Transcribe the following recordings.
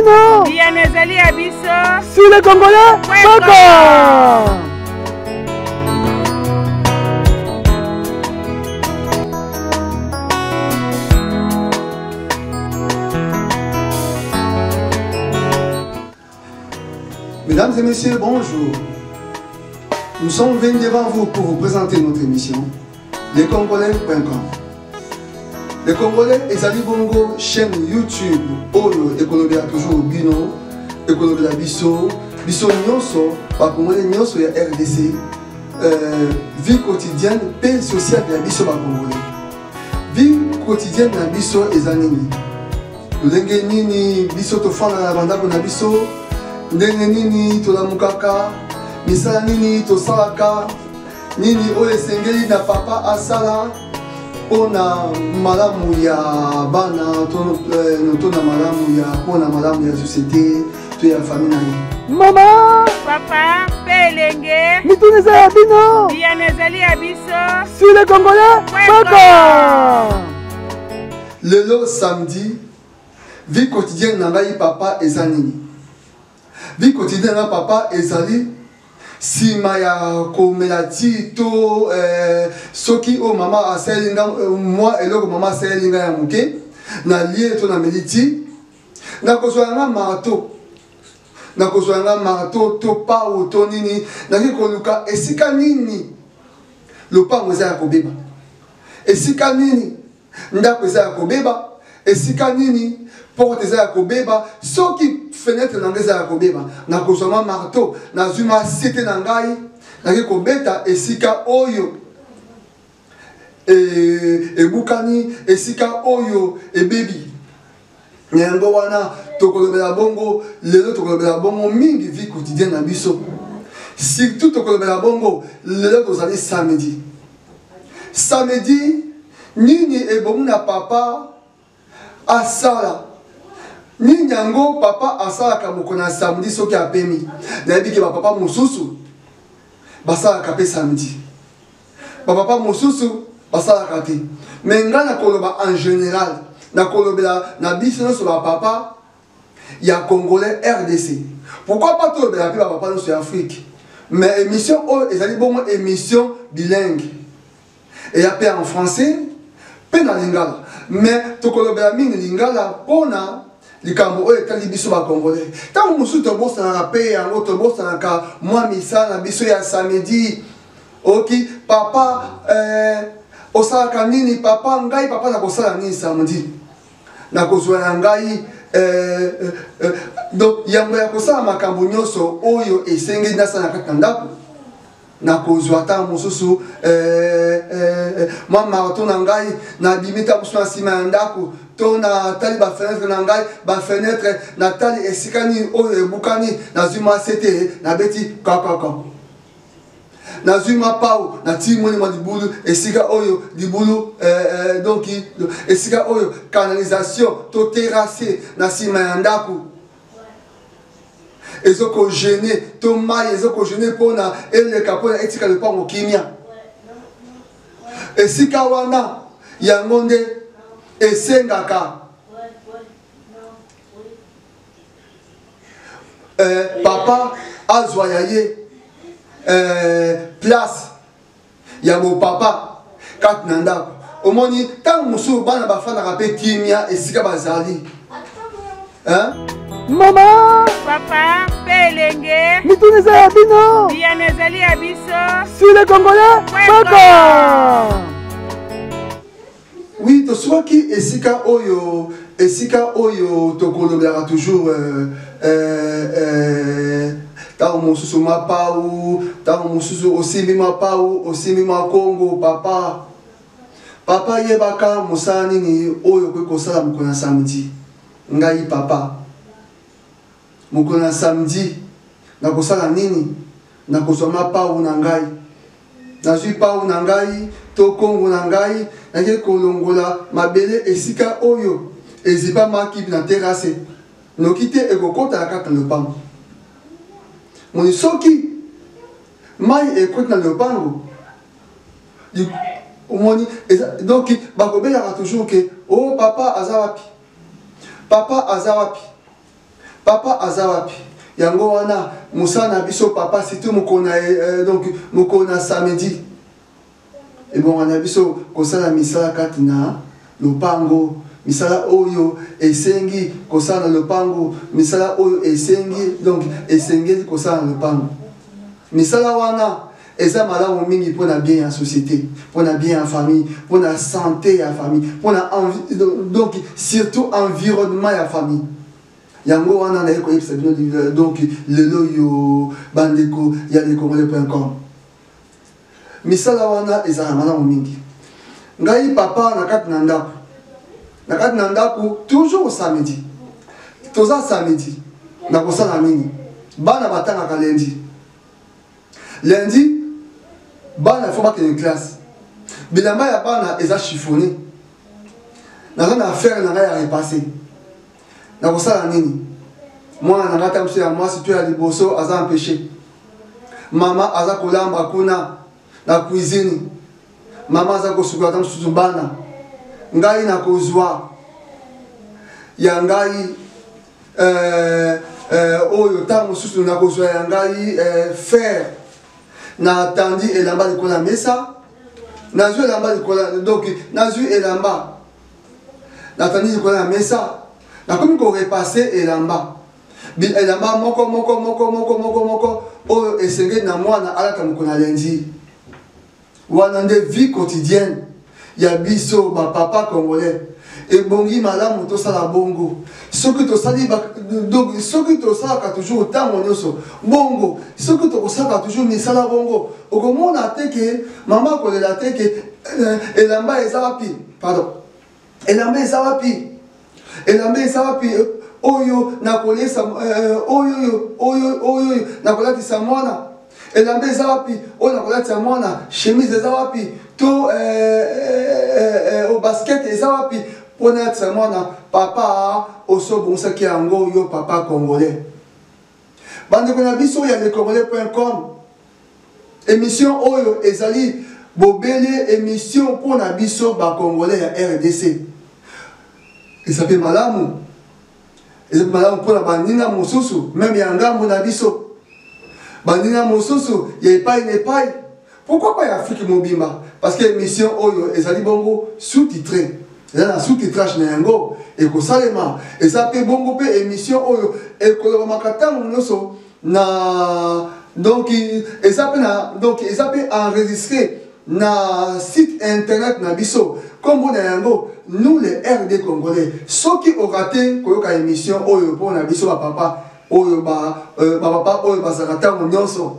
bino. Yanezali abiso. Sur les Congolais. Mesdames et messieurs, bonjour. Nous sommes venus devant vous pour vous présenter notre émission, lescongolais.com. Les Congolais, Ezali Bongo, chaîne YouTube, Oyo, Ekolobela toujours Bino, Ekolobela Bisso, Bisso Nyonso, Bakongolais Nyonso ya RDC, vie quotidienne, paix sociale ya Bisso Bakongolais. Vie quotidienne na Bisso Ezanini. Lulenge nini, Bisso tofana na bandako na Bisso, ndenge nini tolamukaka, misala nini tosalaka, nini oyo esengeli na papa asala pona malamu ya bana tona malamu ya pona malamu ya société to ya famille na ye. Mama, papa pelenge mituneza ya bino. Yanezali abiso. Sur les Congolais. Lelo samedi, vie quotidienne na ngai papa ezanini. Vie quotidienne na papa ezali sima ya komela ti to soki o mama aselinga moi eloko mama aselinga ya muke na lie to na meliti na kozwanga marto to pa o to nini na koluka esika nini lopango eza ya kobeba, esika nini ndako eza ya kobeba, esika nini porte eza ya kobeba, soki fenêtre na ngai eza ya kobeba, na kozwama marteau na zuma sete na ngai naki kobeta esika oyo ebukani, esika oyo ebebi. Yango wana tokolobela bongo lelo, tokolobela bongo mingi vie quotidienne na biso, surtout tokolobela bongo lelo tozali samedi. Samedi nini ebomu na papa asala, nini yango papa asalaka mokona samedi soki apemi. Nayebi ke bapapa mosusu basalaka pe samedi, bapapa mosusu basalaka te, mais ngai nakoloba en général, nakolobela na biso nyonso bapapa ya Congolais RDC. Pourquoi pas tolobela pe bapapa nyonso ya Afrique, mais émission oyo ezali bongo émission bilingue, eya pe en français pe na lingala, mais tokolobela mingi lingala pona likambo oyo etali biso bacongolais. Ntango mosusu tobosanaka mpe yango tobosanaka mwa misala na biso ya samedi. Oki papa osalaka nini papa? Ngai papa nakosala nini samedi? Nakozwa na ngai donc yango ya kosala makambo nyonso oyo esengeli nasala na kati na ndako. Nakozwa ta mosusu mwa marathon na ngai nabimi ta mosusu na nsima ya ndako to natali bafenetre na ngai, bafenetre natali esika nini oyo ebukani, nazwi mwa sete nabeti kakaka, nazwi mwa pau natili moni mwa libulu esika oyo libulu donc esika oyo canalisation to terrasse na nsima ya ndako ezoko gêné to mai ezoko gêné pona eleka pona etika lopango kimia. Esika wana yango nde esengaka papa azwa ya ye place ya mopapa kati na ndako. Omoni ntango mosusu bana bafandaka mpe kimia esika bazali. Mama, papa pelenge mituneza ya bino. Yanezali abiso. Sur les Congolais. Oui, to soki esika oyo tokolobelaka toujours ntango mosusu mwa pau, ntango mosusu osimbi mwa pau, osimbi mwa kongo. Papa yebaka mosala nini oyo okoki kosala mokolo na samedi. Ngai papa mokolo na samedi nakosala nini? Nakozwa mwa pau na ngai, nazwi pau na ngai to kongo na ngai, nake kolongola mabele esika oyo ezipa makibi na terrasse, noki te ekokota na kati na lopango. Moni soki mai ekoti na lopango omoni donc bakobelaka toujours ke oh papa aza wapi, papa aza wapi, papa azawapi yango wana musana biso papa surtout mokona donc mokona samedi et bon on a biso kosala misala kati na lopango misala oyo esengi kosala na lopango misala oyo esengi donc esengeli kosala na lopango misala wana eza malamu mingi pour la bien en société pour la bien en famille pour la santé en famille pour la donc surtout environnement ya famille yango wana na ko yebisa bino donc lelo yo bandeko ya lekongole.com misala wana eza malamu mingi ngai papa na kati na ndako toujours samedi toza samedi na kosala nini bana batangaka lundi bana faut bakende classe bilamba ya bana eza chiffonné naza na affaire na ngai ya repasser na kosala nini mwana na ngai tamso ya mwasi to ya liboso aza empêché mama aza kolamba kuna na cuisine mama aza kosukola tamsusu bana ngai na kozwa ya ngai oyo ntango mosusu na kozwa ya ngai fer na atandi elamba likolo ya mesa nazwi elamba likolo donc nazwi elamba natandi likolo ya mesa nakomi korepase elamba moko oyo esengeli na mwana alata mokolo na lundi wana nde vie quotidienne ya biso bapapa congolais ebongi malamu tosala bongo soki tosali donc soki tosalaka toujours ntango nyonso bongo soki tokosalaka toujours misala bongo okomona te ke mama akolela te ke elamba eza wapi pardon elamba eza wapi oyo nakolesa oyo nakolatisa mwana elamba eza wapi oyo nakolatisa mwana chemise eza wapi to basket eza wapi pour être mwana papa osobonsaki yango yo papa congolais bandeko na biso ya lekongole.com émission oyo ezali bobele émission pour na biso ba congolais ya RDC esape malamu pour na bandinga mosusu même ya ngambo na biso bandinga mosusu ya epai na epai pourquoi pas ya Afrique mobimba parce que émission oyo ezali bongo sous-titré eza na sous-titrage na yango ekosalema eza mpe bongo mpe émission oyo ekolobamaka ntango nyonso na donc eza mpe enregistré na site internet na biso kombo na yango nous les RD congolais soki orate koyoka émission oyo mpo na biso bapapa oyo bapapa oyo bazalaka ntango nyonso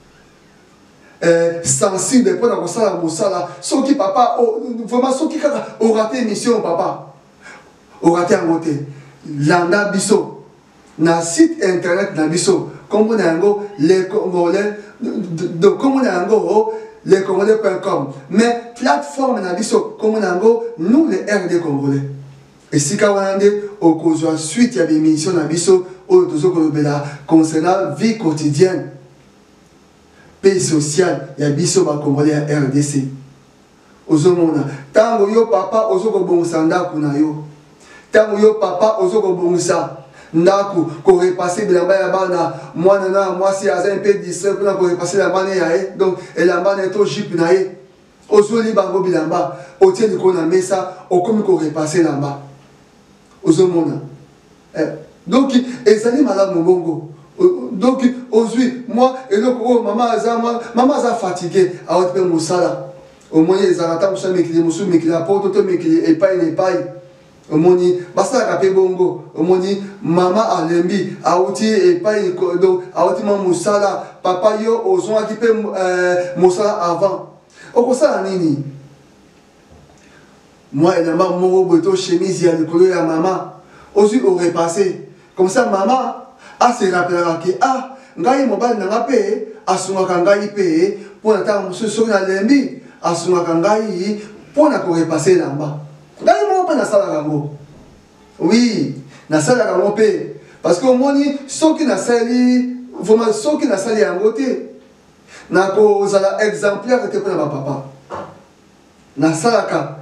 sensible pour la kosala mosala soki papa vraiment soki kaka orate émission papa orate yango te landa biso na site internet na biso kombo na yango les congolais donc kombo na yango lescongolais.com mais plateforme na biso kombo na yango nous les RD congolais esika wana nde okozwa suite ya bémission na biso oyo tozokolobela concernant vie quotidienne paix sociale ya biso ba congolais ya RDC ozomona tango yo papa ozokobongisa ndako na yo tango yo papa ozokobongisa ndako korepase bilamba ya bana mwana na mwasi aza un peu distrait mpona korepase bilamba na ye donc elamba na ye to jipe na ye ozoli bango bilamba otie likolo na mesa okomi korepase elamba ozomona donc ezali malamu bongo donc aujourd'hui moi et donc oh maman aza fatigué a autre mosala au moins les arata musa mekili musu mekili apoto to mekili epai ne pai au moins basa ka pe bongo au moins maman alembi auti epai donc auti mosala papa yo ozon aki pe mosala avant okosala nini moi et la maman moko boto chemise ya likolo ya maman ozu aurait passé comme ça maman a se rappelera que ah ngai mobali nanga pe asungaka ngai pe pona ta mosusu na lembi asungaka ngai pona ko repasser lamba ngai mo pa na sala kango oui na sala kango pe parce que moni soki na sali vraiment soki na sali yango te na ko zala exemplaire te pona ba papa na sala ka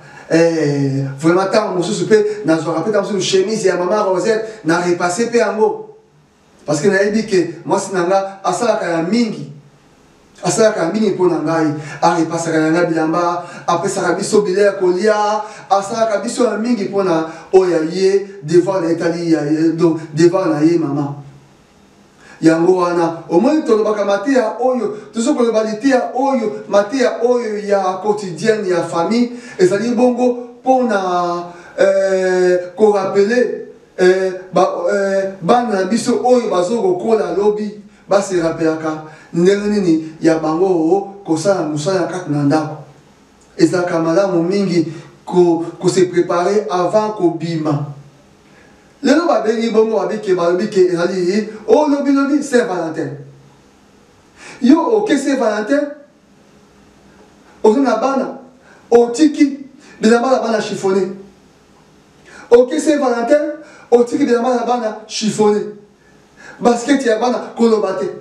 vraiment ta mosusu pe na zo rappel ta mosusu chemise ya maman Rosette na repasser pe yango parce que nayebi que mwasi na nga asalaka ya mingi asalaka mingi mpona ngai arepasaka na ngai bilamba apesaka biso bilei ya kolia asalaka biso ya mingi mpona oyo ye devoir na etali donc devoir na ye mama yango wana omoni tolobaka mateya oyo tozo koloba liteya oyo mateya oyo ya quotidienne ya famille ezali bongo mpona korapele bana na biso oyo bazokokola lobi baserapelaka ndenge nini ya bango kosala mosala ya kati na ndako ezalaka malamu mingi kose prépare avant kobima lelo babengi bongo balobi ke ezali lobi Saint Valentin yo oke Saint Valentin ozo na bana otiki bilamba na bana chiffonné oke Saint Valentin otiki bilamba na bana chiffonné basket ya bana koloba te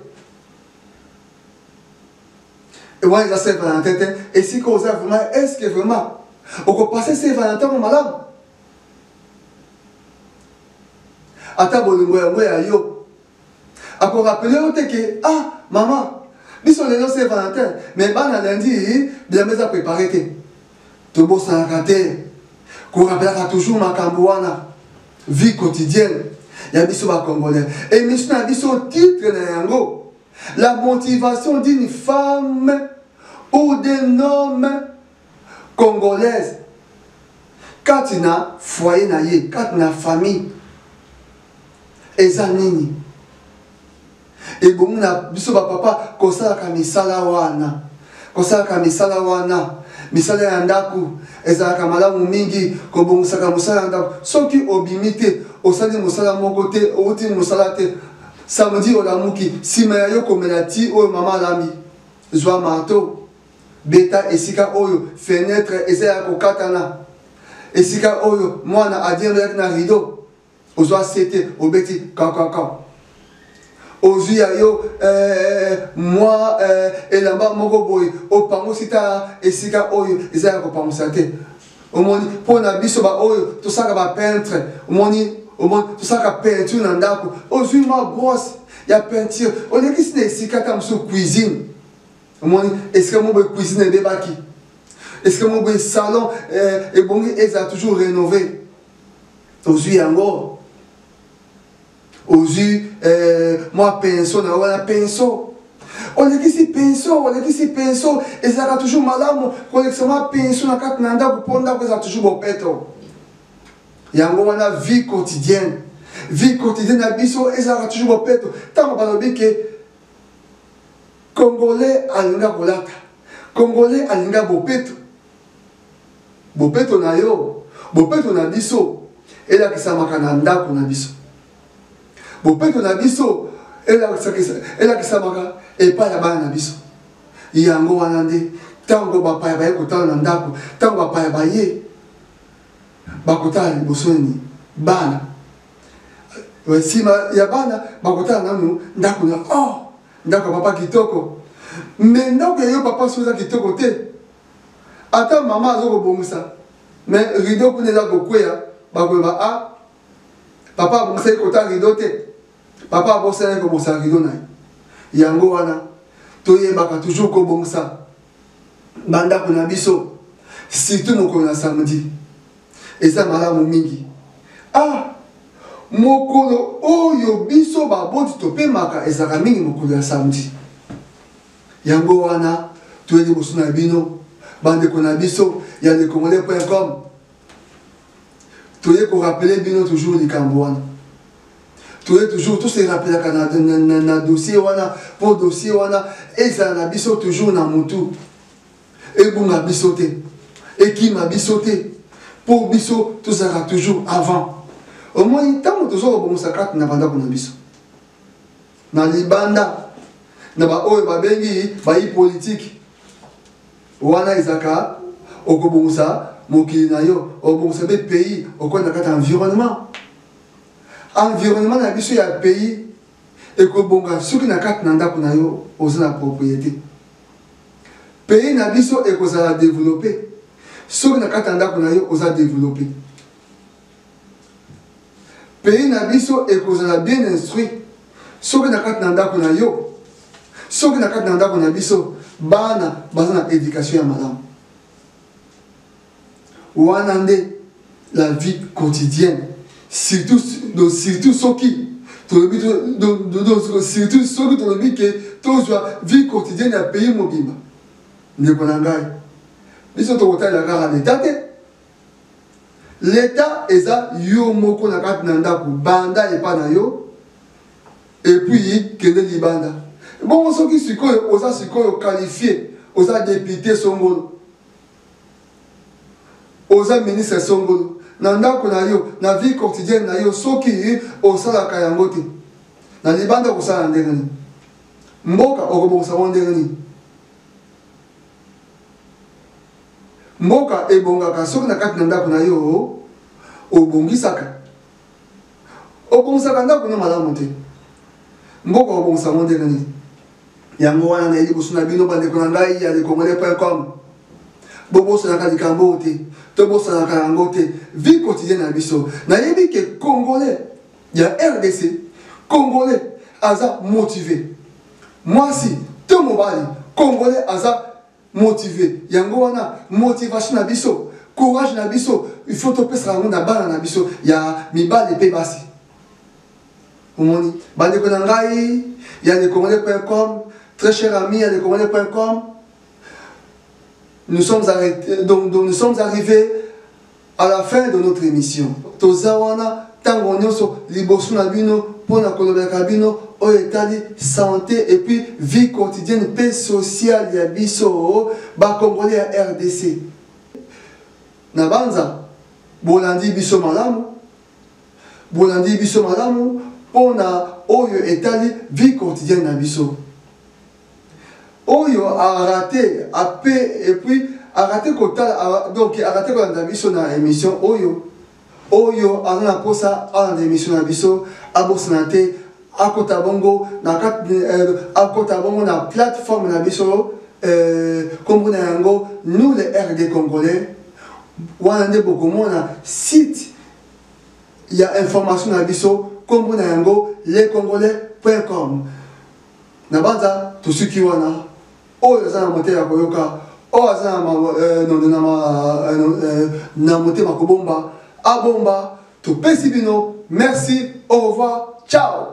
et moi ça Saint Valentin et si qu'on a vraiment est-ce que vraiment on peut passer Saint Valentin au malade ata bolingo yango ya yo ako rappeler ote ke maman biso lelo Saint Valentin mais bana lundi bilamba eza préparé te tobosanaka te korapelaka toujours makambo wana vie quotidienne ya biso bacongolais émission na biso titre na yango la motivation d'une femme ou d'un homme congolaise kati na foyer na ye kati na famille eza nini ebongi na biso bapapa kosalaka misala wana misala ya ndako ezalaka malamu mingi kobongisaka mosala ya ndako soki obimi te osali mosala moko te outi mosala te samedi olamuki nsima ya yo komela ti oyo mama alambi zwa marteau beta esika oyo fenêtre eza ya kokatana esika oyo mwana adiembelaki na rideau ozwa sete obeti kakaka ozwi ya yo mwa elamba moko boye opangosi ta esika oyo eza ya kopangosa te omoni mpona biso baoyo tosalaka bapeintre omoni tosalaka peinture na ndako ozwi mwa brosse ya peinture olekisi na esika ta mosusu cuisine omoni esika mo boye cuisine ebebaki esika mo boye salon ebongi ezala toujours rénové ozwi yango ozwi mwa pinceau na wana pinceau olekisi pinceau ezalaka toujours malamu kolekisa mwa pinceau na kati na ndako mpo ndako ezala toujours bopeto yango wana vie quotidienne na biso ezalaka toujours bopeto ntango balobi ke congolais alinga kolata congolais alinga bopeto na yo bopeto na biso elakisamaka na ndako na biso bopeto na biso elakisamaka epai ya bana na biso yango wana nde ntango bapaya baye kotala na ndako ntango bapaya baye bakotala liboso nini bana nsima ya bana bakotala nanu ndako na ndako ya papa kitoko me ndako ya yo papa so eza kitoko te ata mama azokobongisa me rideau kuna eza kokweya bakoyeba papa abongisaki kota rideau te papa abosanaki kobosa rideau na ye yango wana toyebaka toujours kobongisa bandako na biso surtout mokolo na samedi eza malamu mingi mokolo oyo biso baboti topemaka ezalaka mingi mokolo ya samedi yango wana toyeli liboso na bino bandeko na biso ya lecongolais.com toye korapele bino toujours likambo wana toye toujours tose rappelaka na dossier wana mpo dossier wana ezala na biso toujours na motu ebunga biso te ekima biso te mpo biso tozalaka toujours avant omoi ntango tozokobongisa kati na bandako na biso na libanda na baoyo babengi bayi politike wana ezalaka okobongisa mokili na yo okobongisa mpe pays okwenda kati environnement na biso ya pays ekobonga soki na kati na ndako na yo oza na propriété pays na biso ekozala développé soki na kati na ndako na yo oza développé pays na biso ekozala bien instruit soki na kati na ndako na yo soki na kati na ndako na biso bana baza na éducation ya malamu wana nde la vie quotidienne surtout soki tolobi surtout soki tolobi ke tozwa vie quotidienne ya pays mobimba ndeko na ngai biso tokotalela kaka l'état te l'état eza yo moko na kati na ndako banda epa na yo epuis kende libanda bongo soki sikoyo oza sikoyo qualifié oza député songolo oza ministre songolo na ndako na yo na vie quotidienne na yo soki osalaka yango te na libanda okosala ndenge nini mboka okobongisa ngo ndenge nini mboka ebongaka soki na kati na ndako na yo obongisaka ndako na malamu te mboka obongisa ngo ndenge nini yango wana na liboso na bino bandeko na ngai ya lecongolais.com bobosanaka likambo te tobosanaka yango te vie quotidienne na biso nayebi ke congolais ya RDC congolais aza motivé mwasi to mobali congolais aza motivé yango wana motivation na biso courage na biso il faut topesa yango na bana na biso ya mibali pe basi omoni bandeko na ngai ya lecongolais.com très cher ami ya lecongolais.com nous sommes arrivés à la fin de notre émission toza wana tango nyonso liboso na bino pona kolobeka bino oyo etali santé et puis vie quotidienne paix sociale ya biso bacongolais ya RDC na banza bolandi biso malamu pona oyo etali vie quotidienne na biso oyo a raté et puis a raté kotala donc a raté kolanda biso na émission oyo aza na posa alanda émission na biso abosana te akota bongo na plateforme na biso kombo na yango nous les RD congolais wana nde bokomona site ya information na biso kombo na yango lescongolais.com na banza tosuki wana oyo aza na motema ya koyoka oyo aza na motema kobomba abomba topesi bino merci au revoir ciao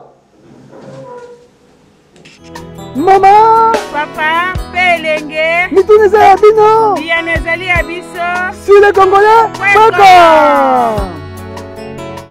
Maman, Papa, Pelenge, mituni za ya bino Diane ezali ya biso. sur le Congolais.